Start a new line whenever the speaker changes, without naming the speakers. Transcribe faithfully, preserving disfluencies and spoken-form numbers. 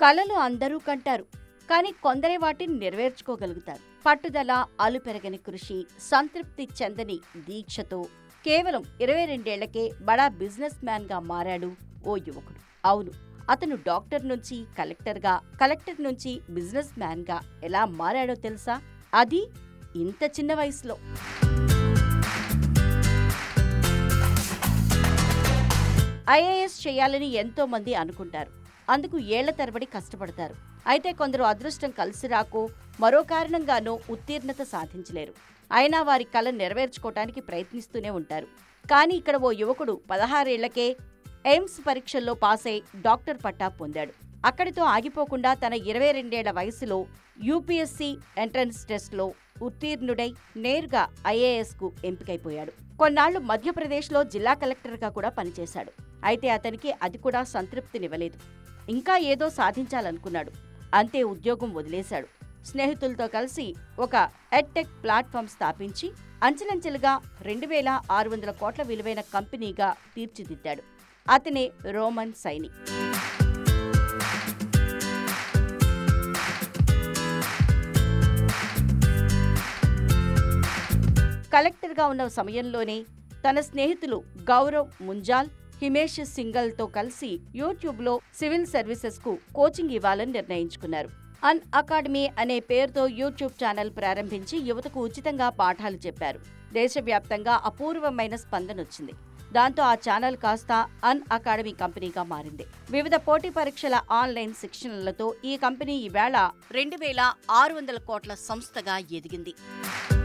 కలలు అందరూ కంటారు, కానీ కొందరే వాటిని నెరవేర్చుకోగలుగుతారు. పట్టుదల, అలుపెరగని కృషి, సంతృప్తి చెందని దీక్షతో కేవలం ఇరవై రెండేళ్లకే బడా బిజినెస్ మ్యాన్ గా మారాడు ఓ యువకుడు. అవును, అతను డాక్టర్ నుంచి కలెక్టర్గా, కలెక్టర్ నుంచి బిజినెస్ మ్యాన్ గా ఎలా మారాడో తెలుసా? అది ఇంత చిన్న వయసులో. ఐఏఎస్ చేయాలని ఎంతో మంది అనుకుంటారు. అందుకు ఏళ్ల తరబడి కష్టపడతారు. అయితే కొందరు అదృష్టం కలిసి రాకో మరో కారణంగానో ఉత్తీర్ణత సాధించలేరు. అయినా వారి కళ నెరవేర్చుకోవటానికి ప్రయత్నిస్తూనే ఉంటారు. కానీ ఇక్కడ ఓ యువకుడు పదహారేళ్లకే ఎయిమ్స్ పరీక్షల్లో పాసై డాక్టర్ పట్టా పొందాడు. అక్కడితో ఆగిపోకుండా తన ఇరవై రెండేళ్ల వయసులో యూపీఎస్సీ ఎంట్రన్స్ టెస్ట్లో ఉత్తీర్ణుడై నేరుగా ఐఏఎస్కు ఎంపికైపోయాడు. కొన్నాళ్లు మధ్యప్రదేశ్లో జిల్లా కలెక్టర్గా కూడా పనిచేశాడు. అయితే అతనికి అది కూడా సంతృప్తినివ్వలేదు. ఇంకా ఏదో సాధించాలనుకున్నాడు. అంతే ఉద్యోగం వదిలేశాడు. స్నేహితులతో కలిసి ఒక ఎడ్టెక్ ప్లాట్ఫామ్ స్థాపించి అంచెలంచెలుగా రెండు వేల ఆరు వందల కోట్ల విలువైన కంపెనీగా తీర్చిదిద్దాడు. అతనే రోమన్ సైని. కలెక్టర్గా ఉన్న సమయంలోనే తన స్నేహితులు గౌరవ్ ముంజాల్, హిమేష్ సింగల్తో కలిసి యూట్యూబ్లో సివిల్ సర్వీసెస్కు కోచింగ్ ఇవ్వాలని నిర్ణయించుకున్నారు. అన్ అకాడమీ అనే పేరుతో యూట్యూబ్ ఛానల్ ప్రారంభించి యువతకు ఉచితంగా పాఠాలు చెప్పారు. దేశవ్యాప్తంగా అపూర్వమైన స్పందనొచ్చింది. దాంతో ఆ ఛానల్ కాస్త అన్ అకాడమీ కంపెనీగా మారింది. వివిధ పోటీ పరీక్షల ఆన్లైన్ శిక్షణలతో ఈ కంపెనీ ఈవేళ రెండు వేల ఆరు వందల కోట్ల సంస్థగా ఎదిగింది.